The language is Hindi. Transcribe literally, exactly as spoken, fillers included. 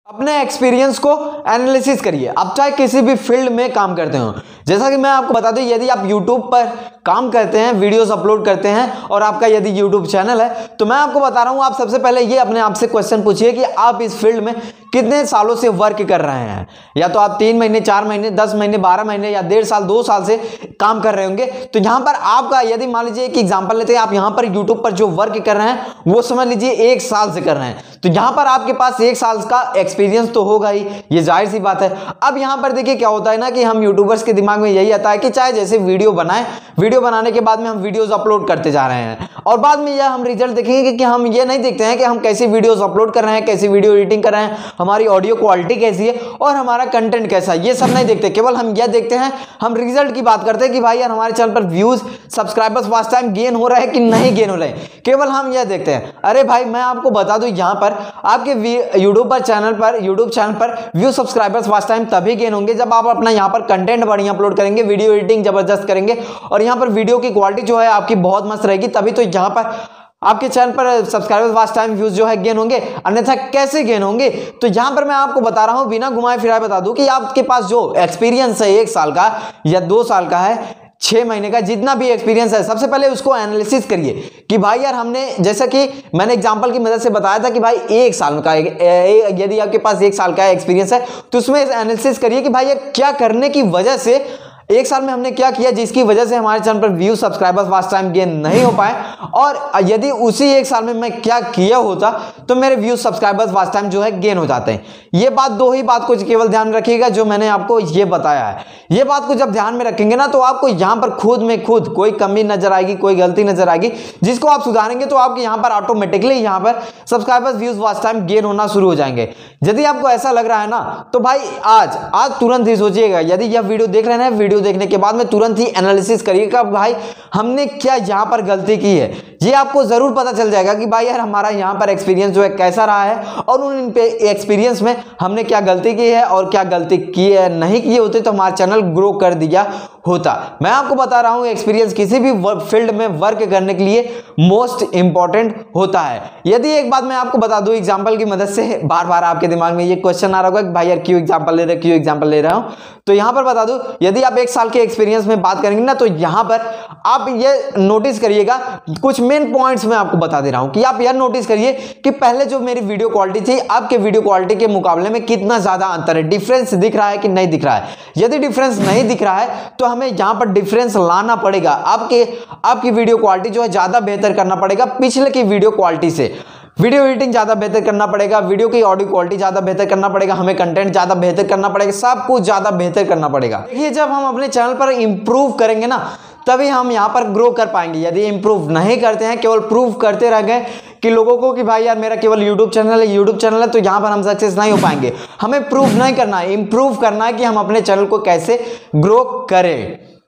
अपने एक्सपीरियंस को एनालिसिस करिए। आप चाहे किसी भी फील्ड में काम करते हो, जैसा कि मैं आपको बता दूं, यदि आप यूट्यूब पर काम करते हैं, वीडियोस अपलोड करते हैं और आपका यदि यूट्यूब चैनल है, तो मैं आपको बता रहा हूं, आप सबसे पहले ये अपने आप से क्वेश्चन पूछिए कि आप इस फील्ड में कितने सालों से वर्क कर रहे हैं। या तो आप तीन महीने, चार महीने, दस महीने, बारह महीने या डेढ़ साल, दो साल से काम कर रहे होंगे। तो यहां पर आपका, यदि मान लीजिए एक एग्जाम्पल लेते हैं, आप यहां पर यूट्यूब पर जो वर्क कर रहे हैं वो समझ लीजिए एक साल से कर रहे हैं, तो यहां पर आपके पास एक साल का एक्सपीरियंस तो होगा ही, ये जाहिर सी बात है। अब यहां पर देखिए क्या होता है ना कि हम यूट्यूबर्स के दिमाग में यही आता है कि चाहे जैसे वीडियो बनाएं, वीडियो बनाने के बाद में हम वीडियोस अपलोड करते जा रहे हैं और बाद में यह हम रिजल्ट देखेंगे कि हम ये नहीं देखते हैं कि हम कैसी वीडियोस अपलोड कर रहे हैं, कैसी वीडियो एडिटिंग कर रहे हैं, हमारी ऑडियो क्वालिटी कैसी है और हमारा कंटेंट कैसा है, ये सब नहीं देखते। केवल हम यह देखते हैं, हम रिजल्ट की बात करते हैं कि भाई यार हमारे चैनल पर views, subscribers watch time gain हो रहा है कि नहीं गेन हो रहे हैं, केवल हम यह देखते हैं। अरे भाई मैं आपको बता दूं, यहां पर आपके यूट्यूब पर चैनल पर यूट्यूब चैनल पर व्यू, सब्सक्राइबर्स, वॉच टाइम तभी गेन होंगे जब आप अपना यहां पर कंटेंट बढ़िया अपलोड करेंगे, वीडियो एडिटिंग जबरदस्त करेंगे और यहां पर वीडियो की क्वालिटी जो है आपकी बहुत मस्त रहेगी, तभी तो यहां पर आपके चैनल पर सब्सक्राइबर्स, वॉच टाइम, व्यूज जो है गेन होंगे। अन्यथा कैसे गेन होंगे? तो यहां पर मैं आपको बता रहा हूं, बिना घुमाए फिराए बता दूं कि आपके पास जो एक्सपीरियंस है एक साल का या दो साल का है, छह महीने का, जितना भी एक्सपीरियंस है, सबसे पहले उसको एनालिसिस करिए कि भाई यार हमने, जैसा कि मैंने एग्जांपल की मदद से बताया था कि भाई एक साल का, यदि आपके पास एक साल का एक्सपीरियंस है तो उसमें एनालिसिस करिए कि भाई यार क्या करने की वजह से, एक साल में हमने क्या किया जिसकी वजह से हमारे चैनल पर view, subscribers, watch time gain नहीं हो पाए, और यदि उसी एक साल में मैं क्या किया होता तो मेरे व्यू, सब्सक्राइबर्स, वॉच टाइम जो है गेन हो जाते हैं। ये बात, दो ही बात को केवल ध्यान में रखिएगा जो मैंने आपको ये बताया है। ये बात को जब ध्यान में रखेंगे ना तो आपको यहां पर खुद में खुद कोई कमी नजर आएगी, कोई गलती नजर आएगी, जिसको आप सुधारेंगे तो आपके यहां पर ऑटोमेटिकली यहां पर subscribers, views, watch time gain होना शुरू हो जाएंगे। यदि आपको ऐसा लग रहा है ना तो भाई आज आज तुरंत ही सोचिएगा, यदि यह वीडियो देख रहे हैं, वीडियो देखने के बाद में तुरंत ही एनालिसिस करिएगा भाई हमने क्या यहां पर गलती की है। ये आपको जरूर पता चल जाएगा कि भाई यार हमारा यहां पर एक्सपीरियंस जो है कैसा रहा है और उन पे एक्सपीरियंस में हमने क्या गलती की है और क्या गलती की है, नहीं किए होते तो हमारा चैनल ग्रो कर दिया होता। मैं आपको बता रहा हूं एक्सपीरियंस किसी भी फील्ड में वर्क करने के लिए मोस्ट इंपॉर्टेंट होता है। यदि एक बात मैं आपको बता दूं एग्जांपल की मदद से, बार बार आपके दिमाग में ये क्वेश्चन आ रहा होगा कि भाई यार क्यों एग्जांपल ले रहे क्यों एग्जांपल ले रहा हूं, तो यहां पर बता दूं, यदि आप एक साल के एक्सपीरियंस में बात करेंगे ना तो यहां पर आप ये नोटिस करिएगा, कुछ मेन पॉइंट्स मैं आपको बता दे रहा हूं कि आप यह नोटिस करिए कि पहले जो मेरी वीडियो क्वालिटी थी आपके वीडियो क्वालिटी के मुकाबले में कितना ज्यादा अंतर है, डिफरेंस दिख रहा है कि नहीं दिख रहा है। यदि डिफरेंस नहीं दिख रहा है तो हमें यहां पर डिफरेंस लाना पड़ेगा, आपके आपकी वीडियो क्वालिटी जो है ज्यादा बेहतर करना पड़ेगा पिछले की वीडियो क्वालिटी से। वीडियो एडिटिंग ज्यादा बेहतर करना पड़ेगा, वीडियो की ऑडियो क्वालिटी ज्यादा बेहतर करना पड़ेगा, हमें कंटेंट ज्यादा बेहतर करना पड़ेगा, सब कुछ ज्यादा बेहतर करना पड़ेगा। देखिए जब हम अपने चैनल पर इंप्रूव करेंगे ना तभी हम यहां पर ग्रो कर पाएंगे। यदि इंप्रूव नहीं करते हैं, केवल प्रूव करते रह गए कि लोगों को कि भाई यार मेरा केवल यूट्यूब चैनल है यूट्यूब चैनल है, तो यहां पर हम सक्सेस नहीं हो पाएंगे। हमें प्रूव नहीं करना है, इंप्रूव करना है कि हम अपने चैनल को कैसे ग्रो करें।